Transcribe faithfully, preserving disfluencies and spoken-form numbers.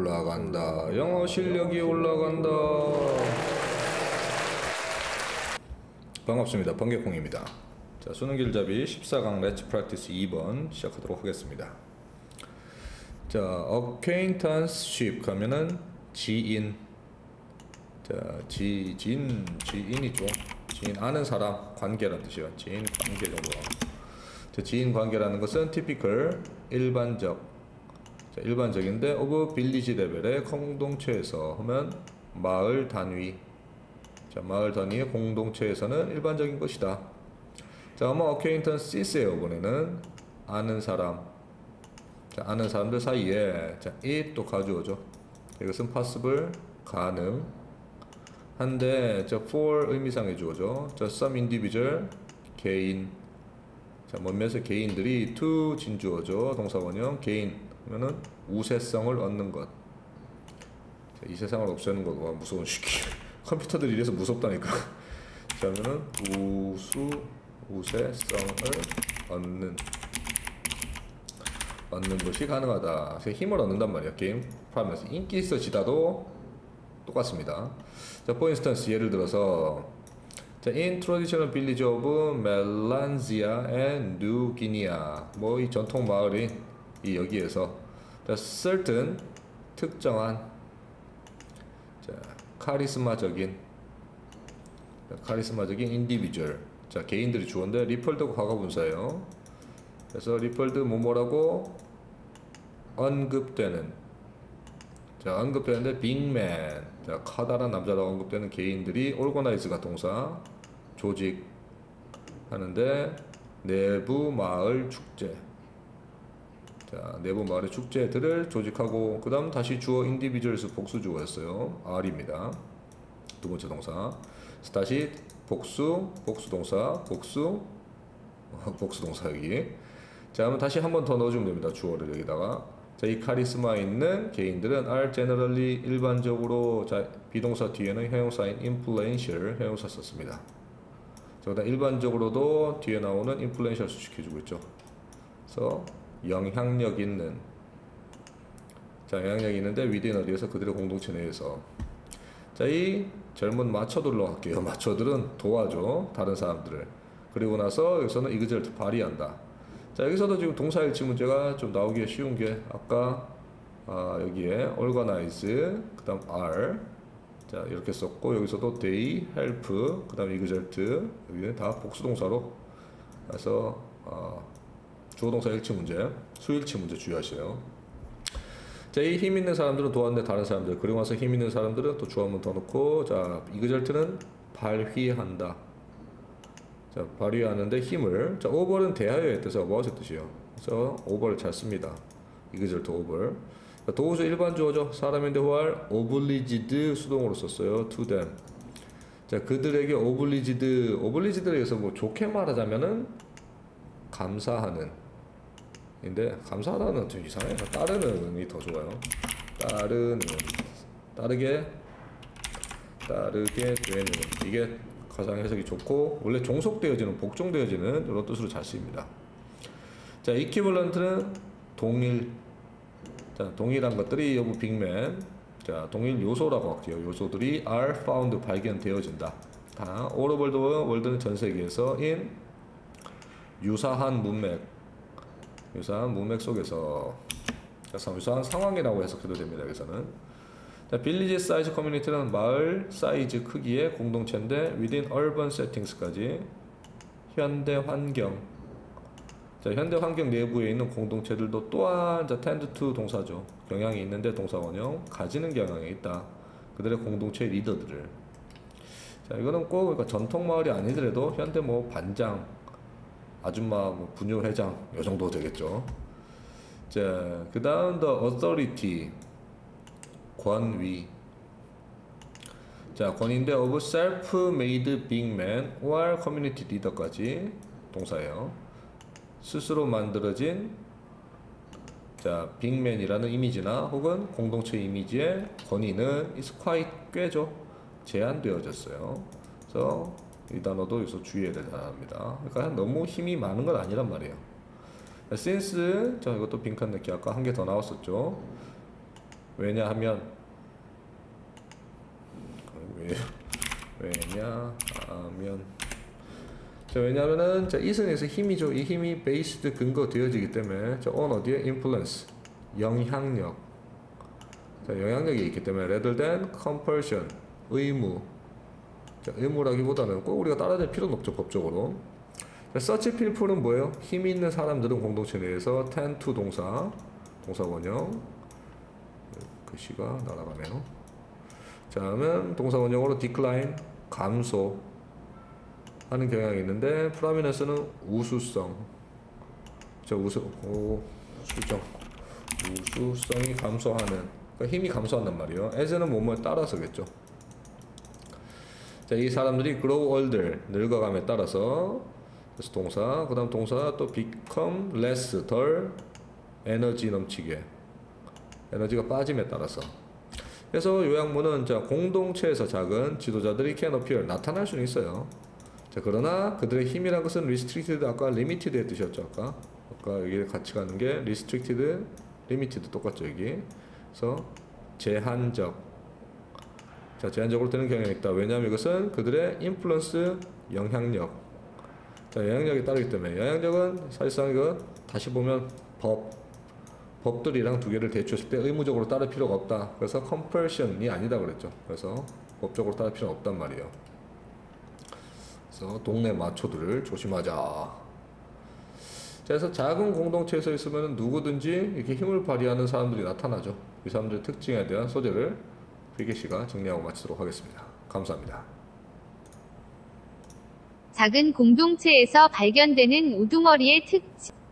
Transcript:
올라간다. 영어 실력이 올라간다. 반갑습니다. 번개콩입니다. 자, 수능 길잡이 십사 강 렛츠 프랙티스 이 번 시작하도록 하겠습니다. 자, acquaintanceship 가면은 지인. 자, 지진, 지인이죠. 지인, 아는 사람, 관계라는 뜻이에요. 지인, 관계 정도. 자, 지인 관계라는 것은 typical, 일반적. 자, 일반적인데 of village 레벨의 공동체에서 하면 마을 단위. 자, 마을 단위의 공동체에서는 일반적인 것이다. 자, 아마 acquaintances예요. 이번에는 아는 사람. 자, 아는 사람들 사이에 자, it 또 가져오죠. 이것은 possible, 가능. 한데 자, for 의미상의 주어죠. 자, some individual, 개인. 자, 몇몇의 개인들이 to 진주어죠. 동사원형 개인 하면은 우세성을 얻는 것. 자, 이 세상을 없애는 것. 와, 무서운 시기. 컴퓨터들이 이래서 무섭다니까. 자, 하면은 우수 우세성을 얻는 얻는 것이 가능하다. 힘을 얻는단 말이야. 게임 하면서 인기 있어지다도 똑같습니다. 자, for instance 예를 들어서 자, in traditional village of Melanzia and New Guinea 뭐 이 전통 마을인 이 여기에서 자, certain 특정한 자, 카리스마적인 자, 카리스마적인 individual 자, 개인들이 주어인데 리펄드 과거분사예요. 그래서 리펄드 뭐뭐라고 언급되는 자, 언급되는데 빅맨 자, 커다란 남자라고 언급되는 개인들이 organize가 동사 조직 하는데 내부 마을 축제 자, 내부 마을의 축제들을 조직하고 그 다음 다시 주어 individuals 복수 주어였어요. R입니다. 두 번째 동사. 다시 복수 복수 동사 복수 복수 동사 여기. 자, 그러면 다시 한 번 더 넣어주면 됩니다. 주어를 여기다가. 자, 이 카리스마 있는 개인들은 are generally 일반적으로 자, 비동사 뒤에는 형용사인 influential 형용사 썼습니다. 자, 그다음 일반적으로도 뒤에 나오는 influential 수식해주고 있죠. 그래서 영향력 있는 자, 영향력 있는데 within 어디에서 그들의 공동체 내에서 자, 이 젊은 마초들로 할게요. 마초들은 도와줘 다른 사람들을. 그리고 나서 여기서는 exert 발휘한다. 자, 여기서도 지금 동사일치 문제가 좀 나오기가 쉬운 게 아까 아, 여기에 organize 그 다음 are 자, 이렇게 썼고 여기서도 they help 그 다음 exert 여기는 다 복수동사로 그래서 어, 주어동사 일치 문제 수일치 문제 주의하세요. 자, 이 힘 있는 사람들은 도왔는데 다른 사람들 그리고 나서 힘 있는 사람들은 또 주어 한번 더 넣고 자, exert는 발휘한다. 자, 발휘하는데 힘을 자, over는 대하여의 뜻에서 뭐의 뜻이에요. 그래서 over를 잘 씁니다. exert over 자, 도우수 일반 주어죠. 사람인데 who obliged 수동으로 썼어요. to them 자, 그들에게 obliged obliged에 의해서 뭐 좋게 말하자면은 감사하는 인데 감사하다는 좀 이상해요. 따르는이 더 좋아요. 따르는 따르게 따르게 되는 이게 가장 해석이 좋고 원래 종속되어지는 복종되어지는 이런 뜻으로 잘 쓰입니다. 자, equivalent는 동일 자, 동일한 것들이 여부 빅맨 자, 동일 요소라고 할게요. 요소들이 are found 발견되어진다. 다 all over the world는 전 세계에서 in 유사한 문맥 유사한 문맥 속에서 자, 유사한 상황이라고 해석해도 됩니다. 여기서는 자, 빌리지 사이즈 커뮤니티는 마을 사이즈 크기의 공동체인데 within urban settings까지 현대 환경 자, 현대 환경 내부에 있는 공동체들도 또한 자, tend to 동사죠. 경향이 있는데 동사원형 가지는 경향이 있다. 그들의 공동체 리더들을 자, 이거는 꼭 그러니까 전통 마을이 아니더라도 현대 뭐 반장 아줌마 뭐 분유회장 이 정도 되겠죠. 자, 그 다음 the authority 권위 자, 권위인데 of self-made big man or community leader까지 동사예요. 스스로 만들어진 자, 빅맨이라는 이미지나 혹은 공동체 이미지의 권위는 is quite 꽤죠. 제한되어졌어요. 그래서 이 단어도 여기서 주의해야 될 단어입니다. 그러니까 너무 힘이 많은 건 아니란 말이에요. since 자, 이것도 빈칸 넣기 아까 한 개 더 나왔었죠. 왜냐하면 왜, 왜냐하면 자, 왜냐하면은 자, 이승에서 힘이죠. 이 힘이 based 근거 되어지기 때문에 자, on 어디에 influence 영향력 자, 영향력이 있기 때문에 rather than compulsion 의무 자, 의무라기보다는 꼭 우리가 따라야 될 필요는 없죠 법적으로. 자, such people은 뭐예요? 힘이 있는 사람들은 공동체 내에서 tend to 동사 동사 원형 글씨가 날아가네요. 자, 그러면 동사 원형으로 decline 감소 하는 경향이 있는데 프라미넌스는 우수성 자, 우수, 오, 우수정 우수성이 감소하는 그러니까 힘이 감소한단 말이에요. as는 뭐뭐에 따라서겠죠. 자, 이 사람들이 grow older 늙어감에 따라서 그래서 동사 그 다음 동사 또 become less 덜 에너지 넘치게 에너지가 빠짐에 따라서 그래서 요약문은 자, 공동체에서 작은 지도자들이 can appear 나타날 수는 있어요. 자, 그러나 그들의 힘이란 것은 restricted 아까 limited의 뜻이었죠. 아까 아까 여기 같이 가는 게 restricted, limited 똑같죠 여기. 그래서 제한적. 자, 제한적으로 되는 경향이 있다. 왜냐하면 이것은 그들의 influence 영향력. 자, 영향력에 따르기 때문에 영향력은 사실상 이거 다시 보면 법 법들이랑 두 개를 대조했을 때 의무적으로 따를 필요가 없다. 그래서 compulsion이 아니다 그랬죠. 그래서 법적으로 따를 필요는 없단 말이에요. 그래서 동네 마초들을 조심하자. 자, 그래서 작은 공동체에서 있으면 누구든지 이렇게 힘을 발휘하는 사람들이 나타나죠. 이 사람들의 특징에 대한 소재를 비계 씨가 정리하고 마치도록 하겠습니다. 감사합니다. 작은 공동체에서 발견되는 우두머리의 특징